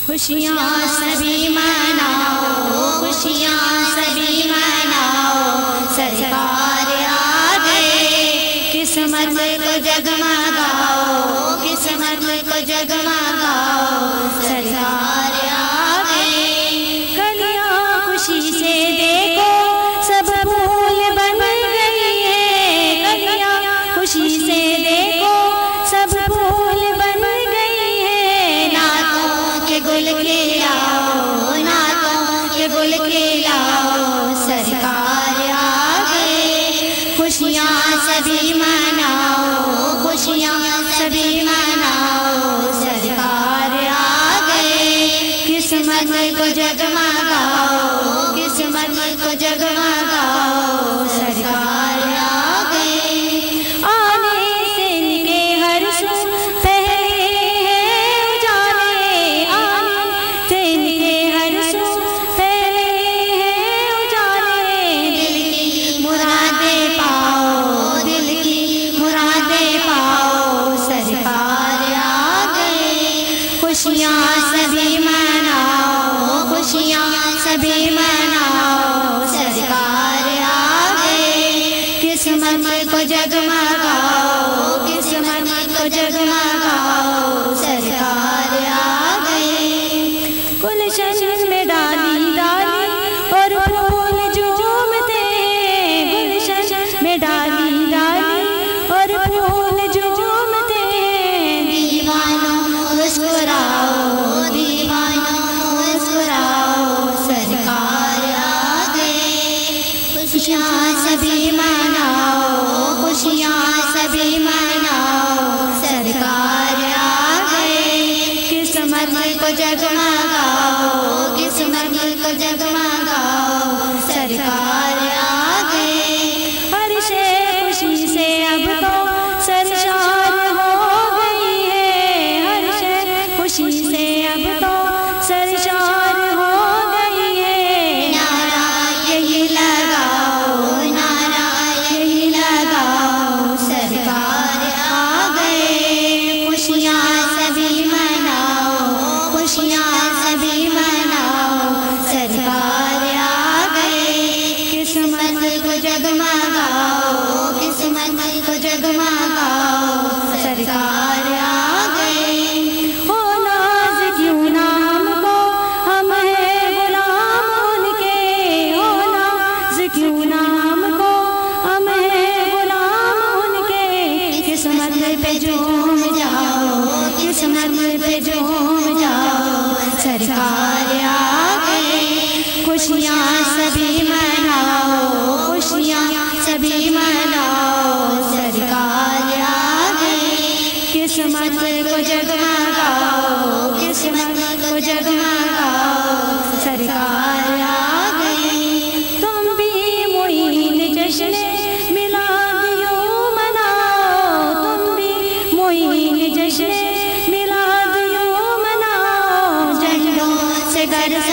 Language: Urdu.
خوشیاں سبھی مناؤ، خوشیاں سبھی مناؤ، سرکار آ گئے، قسمت کو جگمگاؤ، قسمت کو جگمگاؤ، سرکار آ گئے۔ کلیاں خوشی سے دیکھو سب پھول بن گئی ہے، کلیاں خوشی سے دیکھو سب پھول بن گئی ہے، نعتوں کے گل کھلاؤ، نعتوں کے گل کھلاؤ، سرکار آ گئے۔ خوشیاں سبھی مناؤ، خوشیاں سبھی مناؤ، سرکار آ گئے، قسمت کو جگمگاؤ، قسمت کو جگمگاؤ، سرکار آ گئے۔ آنے سے ان کے ہر سو پہلے ہے اجالے، آنے سے ان کے ہر سو پہلے ہے اجالے، دل کی مرادیں پاؤ، دل کی مرادیں پاؤ، سرکار آ گئے۔ خوشیاں سبھی مناؤ، خوشیاں سبھی مناؤ، سرکار آ گئے، قسمت کو جگمگاؤ، قسمت کو جگمگاؤ، سرکار آ گئے۔ گلشن میں ڈالی ڈالی اور پھول جھومتے ہیں، گلشن میں ڈالی ڈالی اور پھول جھومتے ہیں، دیوانوں مسکراؤ، دیوانوں مسکراؤ، سرکار آ گئے۔ خوشیاں سبھی مناؤ، خوشیاں سبھی مناؤ، سرکار آ گئے، قسمت کو جگمگاؤ، قسمت کو جگمگاؤ، سرکار آ گئے۔ ہر شے خوشی سے اب تو سرشار ہو گئی ہے، ہر شے خوشی سے اب تو سرشار ہو گئی ہے، نعرہ یہی لگاؤ، نعرہ یہی لگاؤ، سرکار آ گئے۔ خوشیاں سبھی مناؤ، خوشیاں سبھی مناؤ، سرکار آ گئے، قسمت کو جگمگاؤ، قسمت کو جگمگاؤ، سرکار آ گئے۔ ہو ناز کیوں نہ ہم کو، ہم ہیں غلام ان کے، ہو ناز کیوں نہ ہم کو، ہم ہیں غلام ان کے، قسمت پہ جھوم جاؤ، قسمت پہ جھوم جاؤ، سرکار آ گئے۔ خوشیاں سبھی مناؤ، خوشیاں سبھی مناؤ، سرکار آ گئے، قسمت کو جگمگاؤ، قسمت کو جگمگاؤ، سرکار آ گئے۔ تم بھی معین جشن میلاد یوں مناؤ، تم بھی معین جشن میلاد یوں مناؤ، جھنڈوں سے گھر